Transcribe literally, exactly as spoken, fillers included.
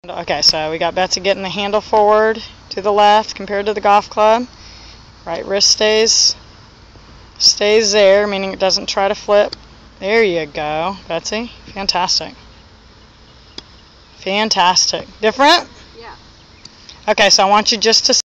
Okay, so we got Betsy getting the handle forward to the left compared to the golf club. Right wrist stays stays there, meaning it doesn't try to flip. There you go, Betsy. Fantastic. Fantastic. Different? Yeah. Okay, so I want you just to